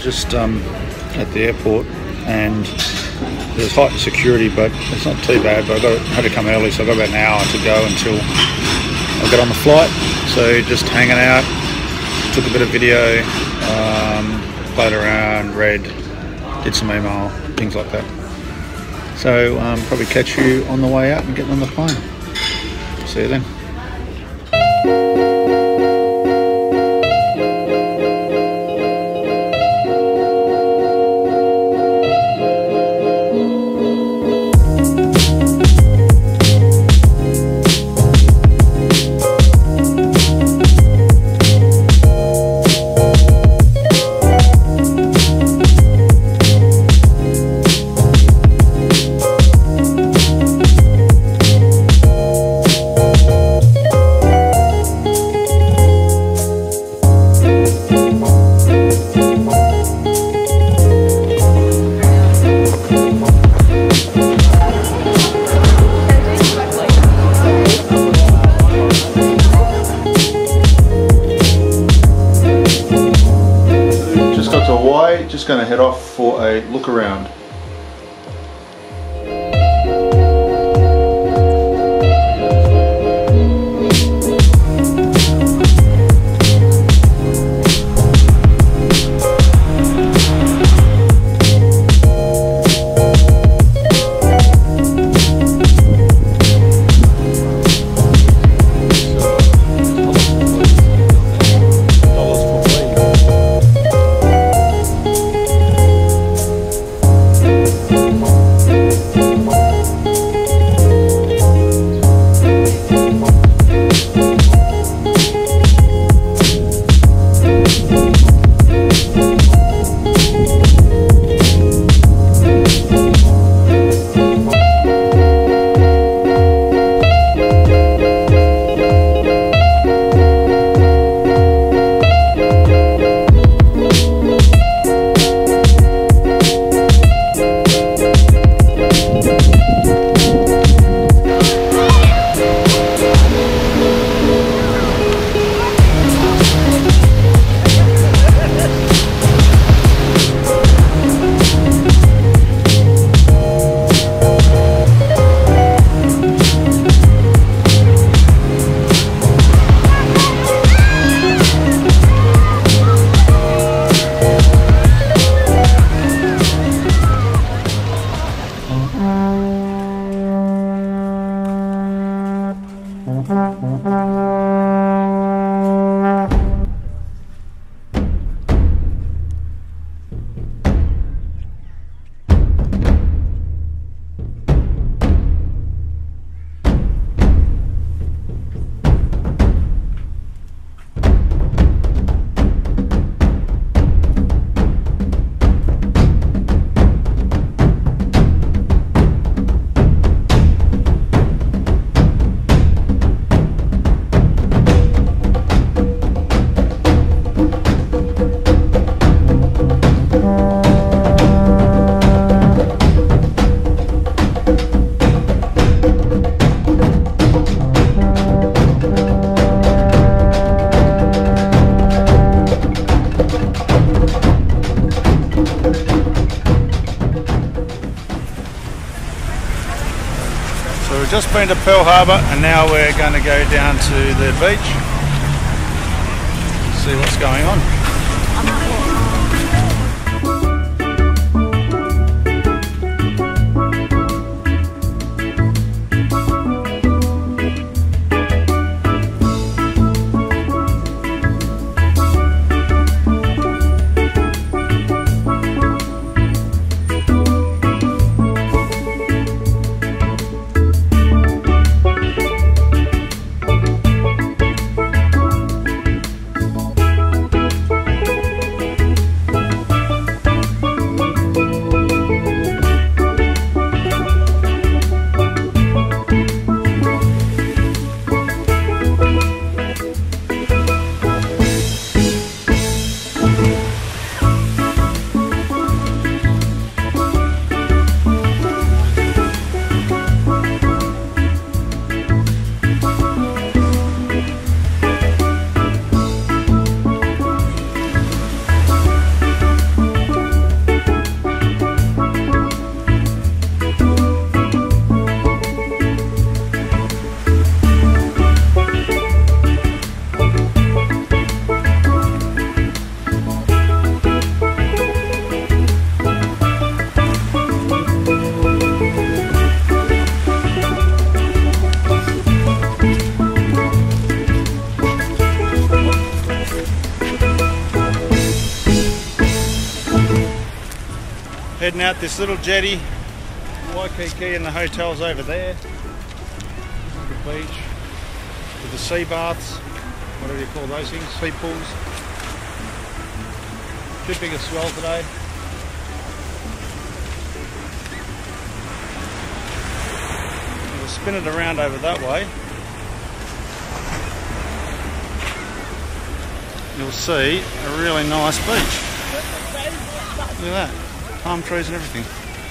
just at the airport, and there's heightened security, but it's not too bad. But I had to come early, so I've got about an hour to go until I get on the flight. So just hanging out, took a bit of video, played around, read, did some email, things like that. So probably catch you on the way out and getting on the plane. See you then. Just going to head off for a look around. We've just been to Pearl Harbour and now we're going to go down to the beach, see what's going on. Heading out this little jetty, Waikiki, and the hotel's over there. The beach with the sea baths, whatever you call those things, sea pools. Too big a swell today. We'll spin it around over that way. You'll see a really nice beach. Look at that, palm trees and everything.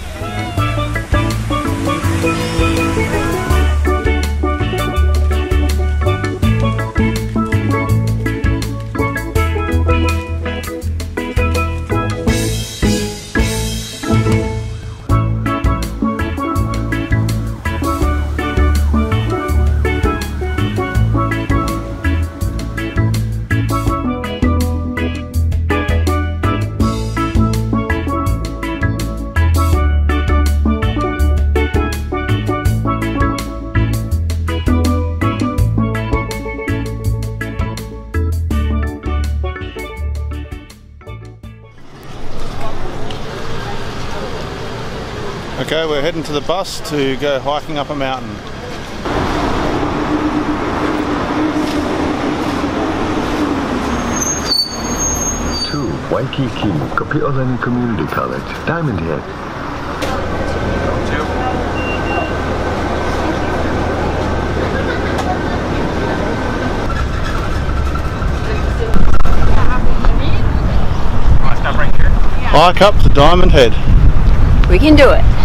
Okay, we're heading to the bus to go hiking up a mountain. To Waikiki, Kopi'olani Community College, Diamond Head. Hike up to Diamond Head. We can do it.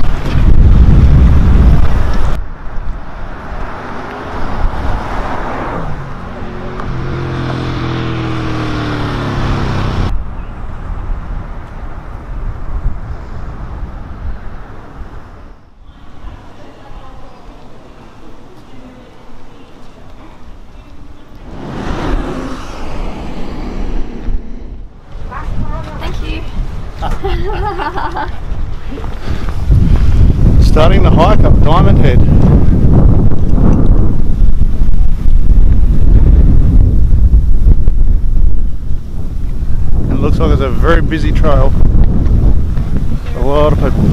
Thank you. Starting the hike up Diamond Head. It looks like it's a very busy trail. A lot of people.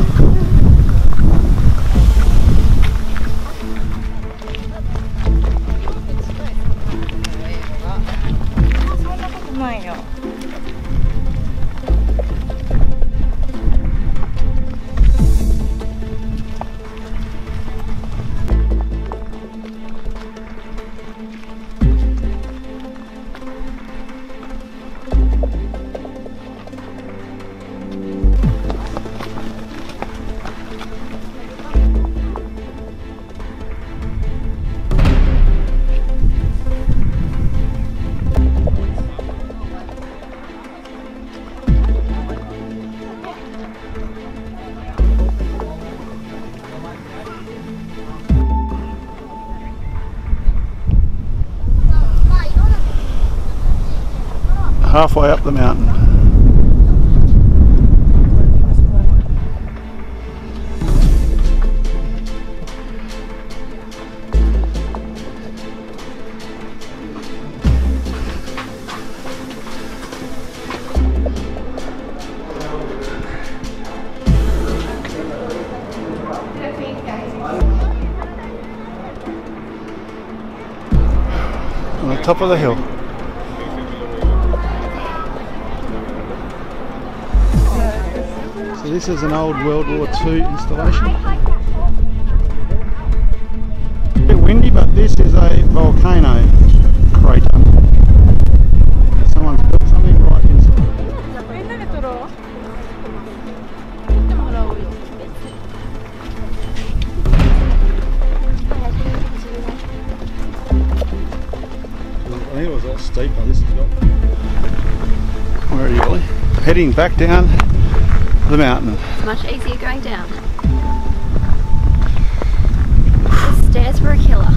Halfway up the mountain. On the top of the hill. So this is an old World War II installation. A bit windy, but this is a volcano crater. Someone's built something right inside. I think it was all steep, but this has got. Where are you, Ollie? Heading back down the mountain. It's much easier going down. The stairs were a killer.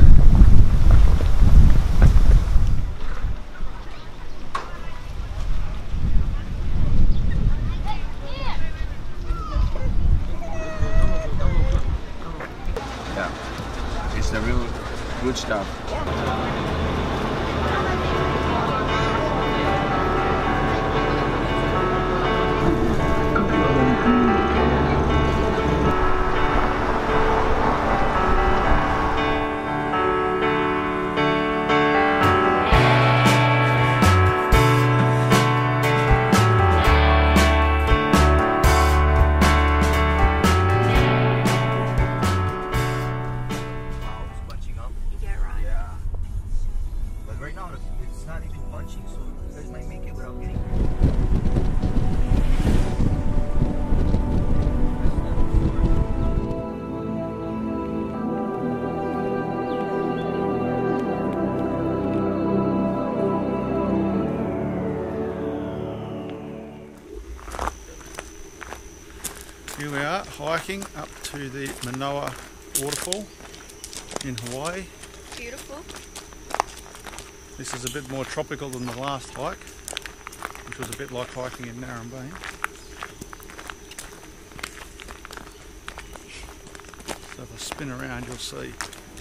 Yeah, it's the real good stuff. Kopi'olani Community College. Here we are, hiking up to the Manoa waterfall in Hawaii. Beautiful. This is a bit more tropical than the last hike, which was a bit like hiking in Narrabeen. So if I spin around, you'll see.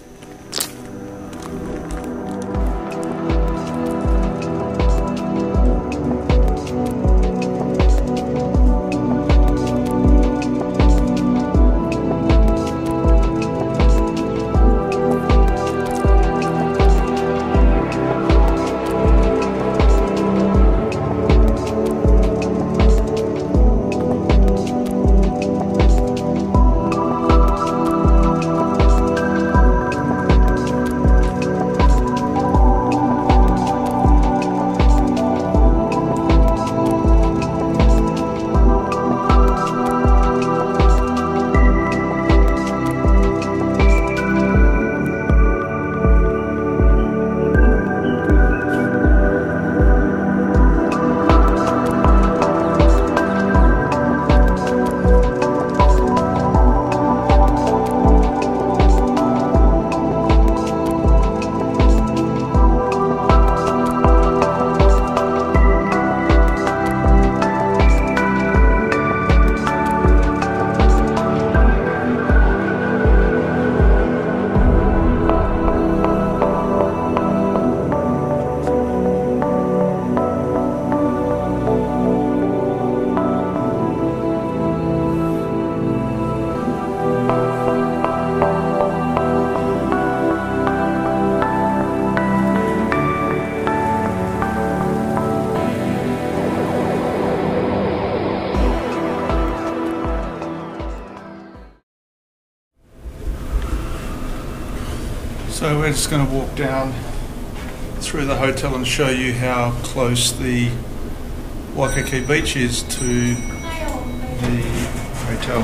So we're just going to walk down through the hotel and show you how close the Waikiki beach is to the hotel.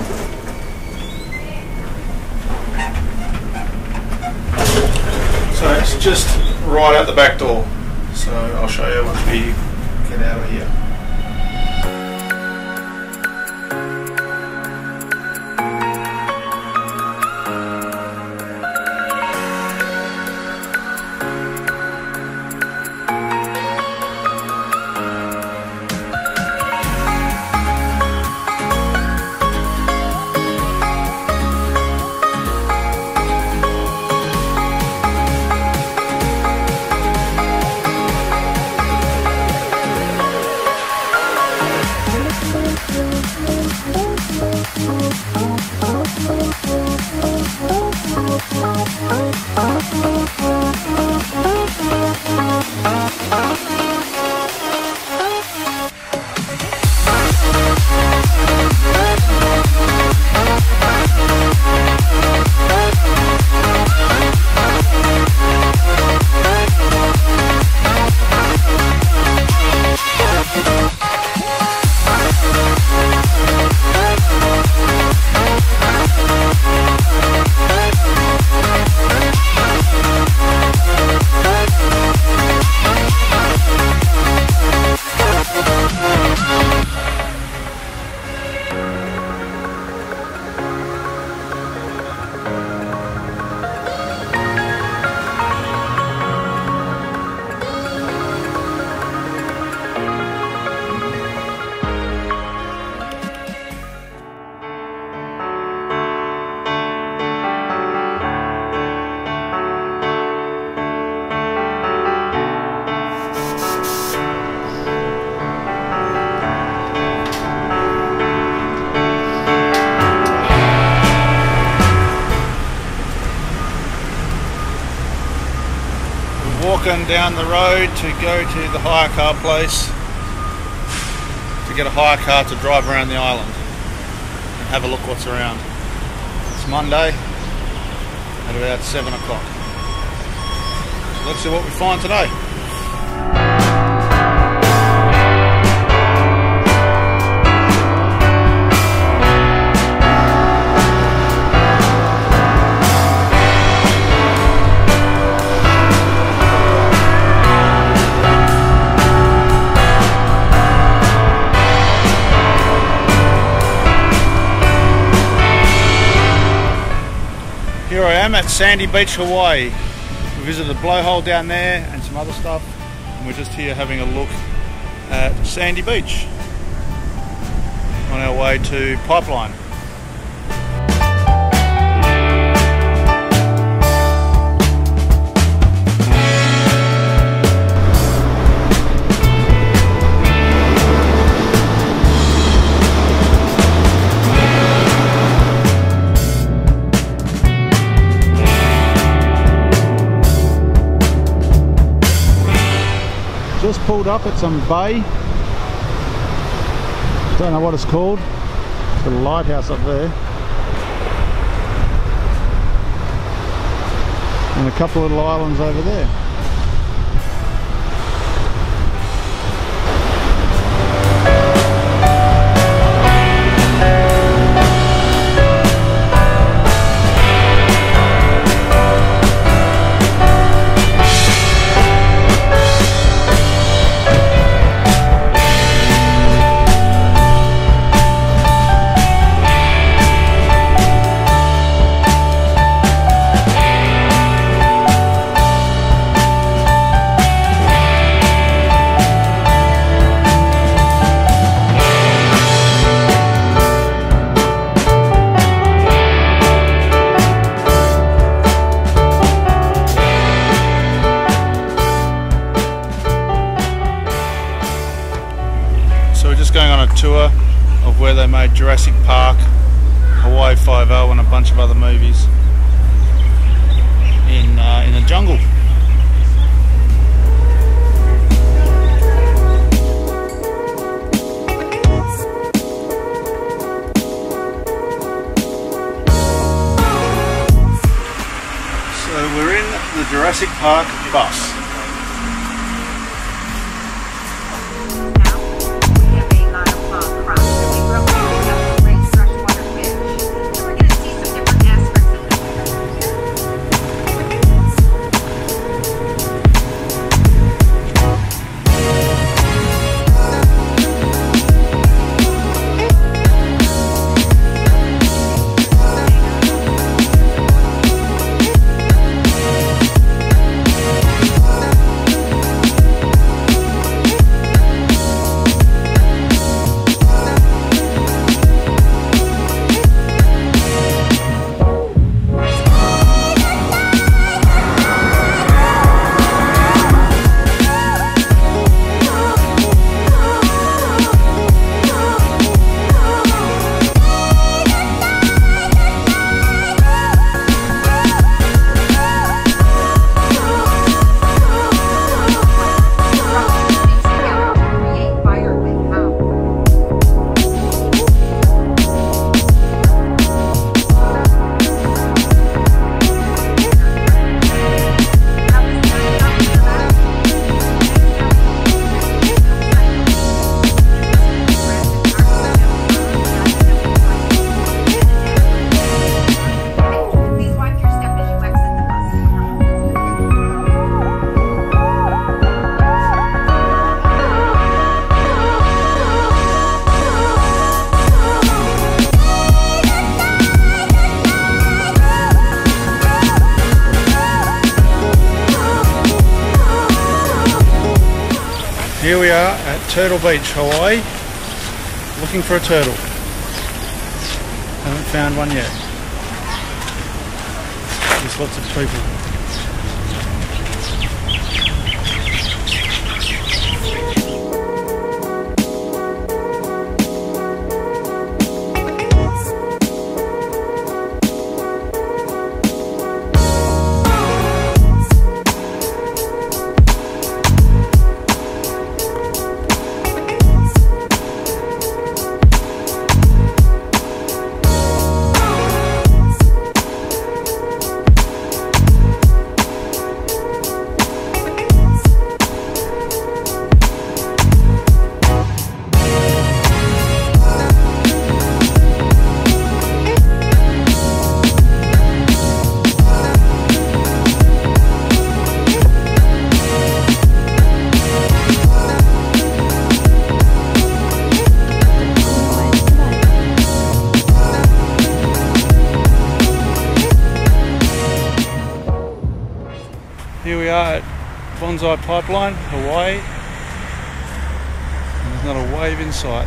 So it's just right out the back door. So I'll show you once we get out of here. Walking down the road to go to the hire car place to get a hire car to drive around the island and have a look what's around. It's Monday at about 7 o'clock. So let's see what we find today. I'm at Sandy Beach, Hawaii. We visited the blowhole down there and some other stuff, and we're just here having a look at Sandy Beach on our way to Pipeline. Just pulled up at some bay. Don't know what it's called. It's got a lighthouse up there. And a couple of little islands over there. Going on a tour of where they made Jurassic Park, Hawaii 5-0 and a bunch of other movies in the jungle. So we're in the Jurassic Park bus. Here we are at Turtle Beach, Hawaii, looking for a turtle. Haven't found one yet. There's lots of people. Bonsai Pipeline, Hawaii. And there's not a wave in sight.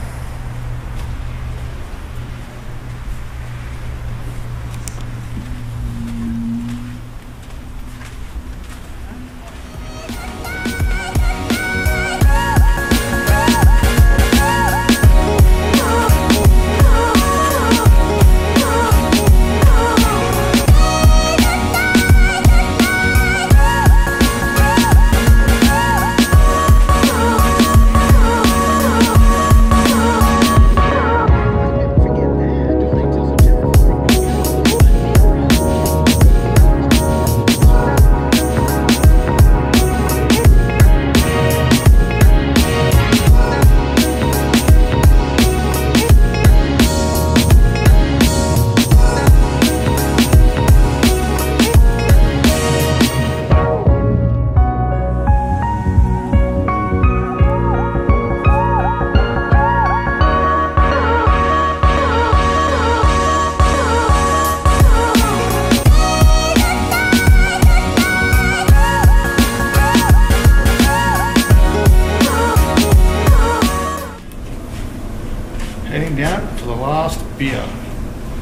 Heading down for the last beer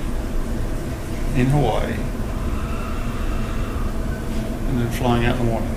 in Hawaii and then flying out in the morning.